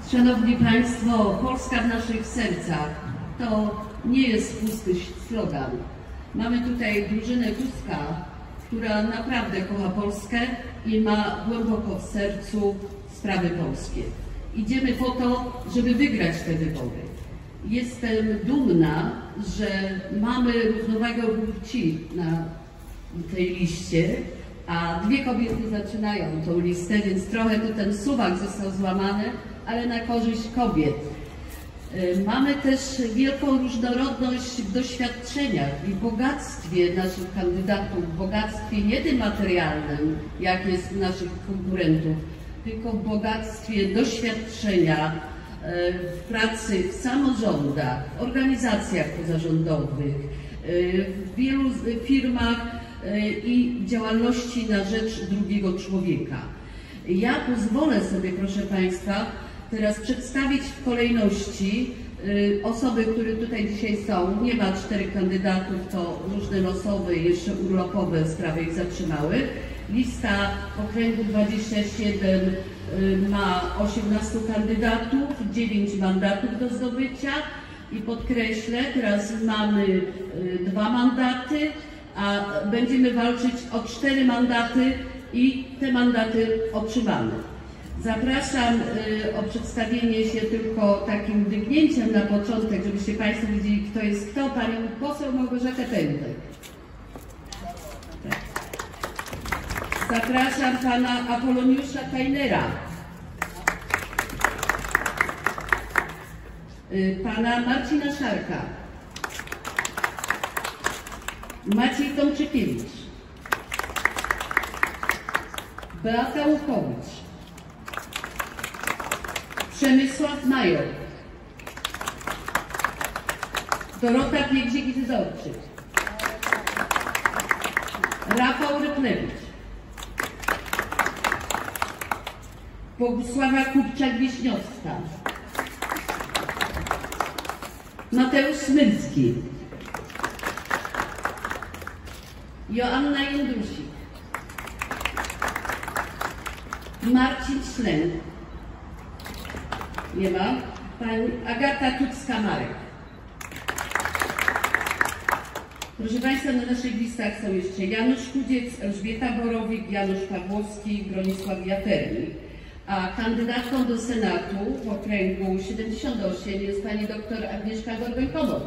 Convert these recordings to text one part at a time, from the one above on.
Szanowni Państwo, Polska w naszych sercach to nie jest pusty slogan. Mamy tutaj drużynę Tuska, która naprawdę kocha Polskę i ma głęboko w sercu sprawy polskie. Idziemy po to, żeby wygrać te wybory. Jestem dumna, że mamy równowagę płci na tej liście, a dwie kobiety zaczynają tą listę, więc trochę tu ten suwak został złamany, ale na korzyść kobiet. Mamy też wielką różnorodność w doświadczeniach i bogactwie naszych kandydatów, bogactwie nie tym materialnym, jak jest u naszych konkurentów, tylko w bogactwie doświadczenia w pracy w samorządach, w organizacjach pozarządowych, w wielu firmach i działalności na rzecz drugiego człowieka. Ja pozwolę sobie, proszę Państwa, teraz przedstawić w kolejności osoby, które tutaj dzisiaj są. Nie ma 4 kandydatów, to różne losowe i jeszcze urlopowe sprawy ich zatrzymały. Lista okręgu 27 ma 18 kandydatów, 9 mandatów do zdobycia i podkreślę, teraz mamy 2 mandaty, a będziemy walczyć o 4 mandaty i te mandaty otrzymamy. Zapraszam o przedstawienie się tylko takim dygnięciem na początek, żebyście Państwo widzieli, kto jest kto. Panią poseł Małgorzatę Pętek. Zapraszam pana Apoloniusza Tajnera, pana Marcina Szarka, Maciej Tomczykiewicz, Beata Łukowicz, Przemysław Major, Dorota Piękzik-Dworczyk, Rafał Ryplewicz, Bogusława Kupczak-Wiśniowska, Mateusz Smyrski, Joanna Jędrusik, Marcin Szlen, nie ma, pani Agata Tucka-Marek. Proszę Państwa, na naszych listach są jeszcze Janusz Kudziec, Elżbieta Borowik, Janusz Pawłowski, Bronisław Jaternik. A kandydatką do Senatu w okręgu 78 jest pani dr Agnieszka Gorgoń-Komor.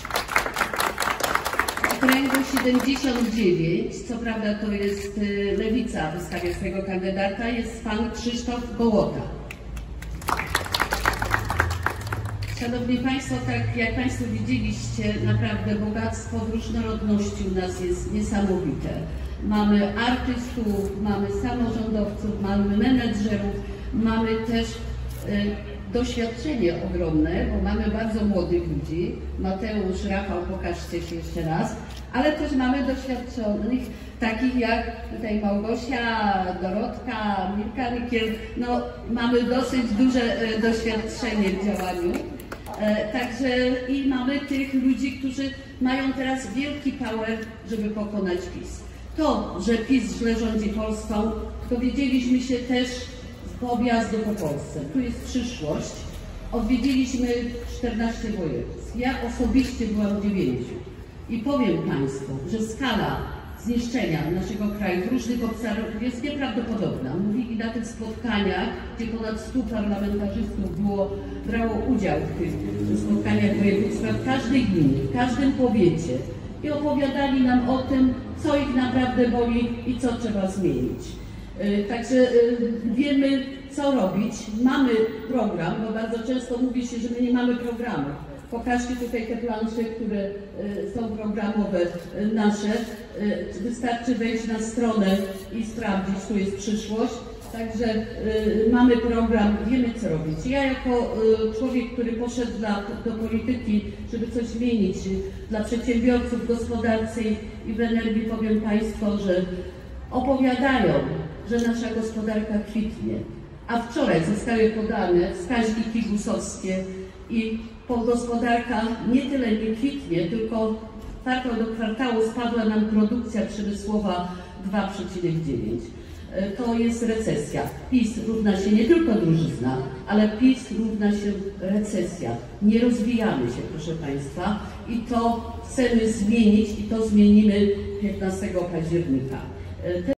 W okręgu 79, co prawda to jest Lewica wystawia swojego kandydata, jest pan Krzysztof Gołota. Szanowni Państwo, tak jak Państwo widzieliście, naprawdę bogactwo w różnorodności u nas jest niesamowite. Mamy artystów, mamy samorządowców, mamy menedżerów, mamy też doświadczenie ogromne, bo mamy bardzo młodych ludzi. Mateusz, Rafał, pokażcie się jeszcze raz, ale też mamy doświadczonych, takich jak tutaj Małgosia, Dorotka, Mirka Rykiel. No, mamy dosyć duże doświadczenie w działaniu. Także i mamy tych ludzi, którzy mają teraz wielki power, żeby pokonać PiS. To, że PiS źle rządzi Polską, dowiedzieliśmy się też z objazdu po Polsce. Tu jest przyszłość. Odwiedziliśmy 14 województw. Ja osobiście byłam w 9. I powiem Państwu, że skala zniszczenia naszego kraju w różnych obszarach jest nieprawdopodobna. Mówili na tych spotkaniach, gdzie ponad 100 parlamentarzystów brało udział w tych spotkaniach województwa, w każdej gminie, w każdym powiecie i opowiadali nam o tym, co ich naprawdę boli i co trzeba zmienić. Także wiemy, co robić. Mamy program, bo bardzo często mówi się, że my nie mamy programu. Pokażcie tutaj te plansze, które są programowe nasze. Wystarczy wejść na stronę i sprawdzić, tu jest przyszłość. Także mamy program, wiemy co robić. Ja jako człowiek, który poszedł do polityki, żeby coś zmienić dla przedsiębiorców w gospodarce i w energii, powiem Państwu, że opowiadają, że nasza gospodarka kwitnie. A wczoraj zostały podane wskaźniki GUS-owskie i gospodarka nie tyle nie kwitnie, tylko kwartał do kwartału spadła nam produkcja przemysłowa 2,9. to jest recesja. PiS równa się nie tylko drożyzna, ale PiS równa się recesja. Nie rozwijamy się, proszę Państwa, i to chcemy zmienić i to zmienimy 15 października.